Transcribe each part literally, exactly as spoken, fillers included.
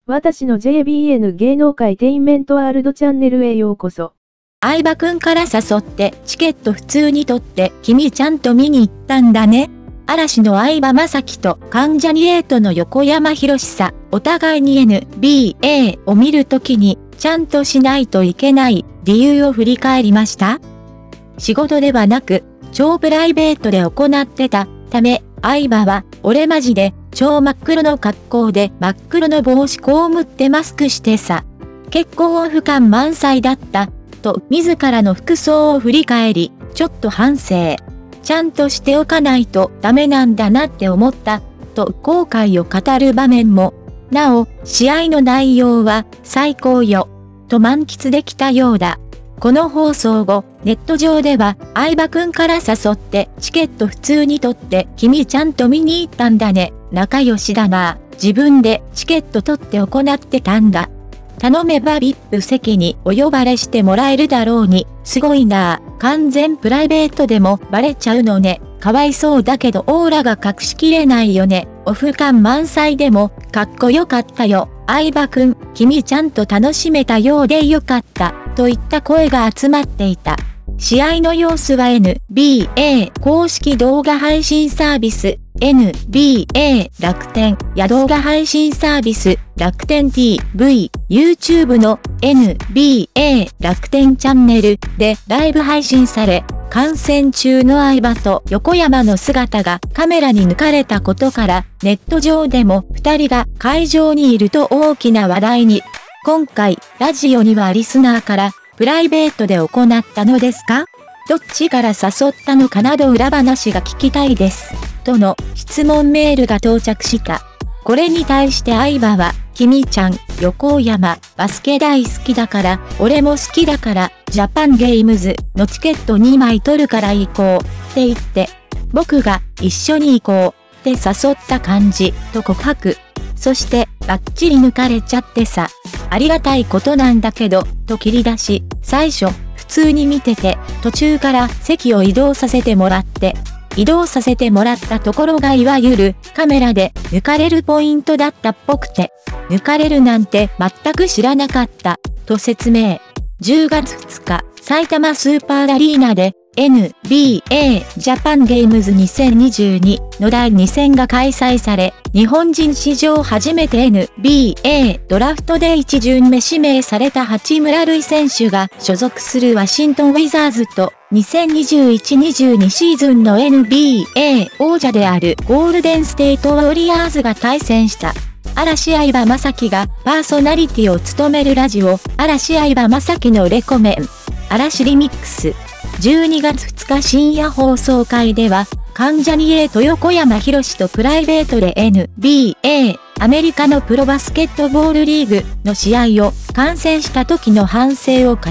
私の ジェイビーエヌ 芸能界テインメントワールドチャンネルへようこそ。 相葉くんから誘ってチケット普通に取って君ちゃんと見に行ったんだね。嵐の相葉雅紀と関ジャニエイトの横山博さ、お互いに エヌビーエー を見るときにちゃんとしないといけない理由を振り返りました。仕事ではなく超プライベートで行ってたため、相葉は俺マジで超真っ黒の格好で真っ黒の帽子こうむってマスクしてさ、結構不感満載だった、と自らの服装を振り返り、ちょっと反省。ちゃんとしておかないとダメなんだなって思った、と後悔を語る場面も。なお、試合の内容は最高よ、と満喫できたようだ。この放送後、ネット上では、相葉くんから誘ってチケット普通に取って君ちゃんと見に行ったんだね。仲良しだな。自分でチケット取って行ってたんだ。頼めば ブイアイピー 席にお呼ばれしてもらえるだろうに。すごいなぁ。完全プライベートでもバレちゃうのね。かわいそうだけどオーラが隠しきれないよね。オフ感満載でもかっこよかったよ。相葉くん、君ちゃんと楽しめたようでよかった。といった声が集まっていた。試合の様子は エヌビーエー 公式動画配信サービス エヌビーエー 楽天や動画配信サービス楽天 ティーブイ、YouTube の エヌビーエー 楽天チャンネルでライブ配信され、観戦中の相葉と横山の姿がカメラに抜かれたことからネット上でもふたりが会場にいると大きな話題に。今回ラジオにはリスナーからプライベートで行ったのですか？どっちから誘ったのかなど裏話が聞きたいです。との質問メールが到着した。これに対して相葉は、君ちゃん、横山、バスケ大好きだから、俺も好きだから、ジャパンゲームズのチケットにまい取るから行こう、って言って、僕が一緒に行こう、って誘った感じ、と告白。そして、バッチリ抜かれちゃってさ。ありがたいことなんだけど、と切り出し、最初、普通に見てて、途中から席を移動させてもらって、移動させてもらったところがいわゆるカメラで抜かれるポイントだったっぽくて、抜かれるなんて全く知らなかった、と説明。じゅうがつふつか、埼玉スーパーアリーナで エヌビーエー ジャパンゲームズにせんにじゅうにのだいに戦が開催され、日本人史上初めて エヌビーエー ドラフトでいち巡目指名された八村塁選手が所属するワシントンウィザーズとにせんにじゅういちにじゅうにシーズンの エヌビーエー 王者であるゴールデンステートウォリアーズが対戦した。嵐相葉雅紀がパーソナリティを務めるラジオ、嵐相葉雅紀のレコメン。嵐リミックス。じゅうにがつふつか深夜放送会では、関ジャニエイト横山博とプライベートで エヌビーエー、アメリカのプロバスケットボールリーグの試合を観戦した時の反省を語った。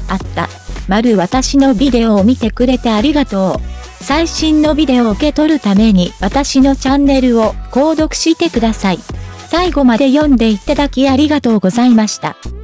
丸私のビデオを見てくれてありがとう。最新のビデオを受け取るために私のチャンネルを購読してください。最後まで読んでいただきありがとうございました。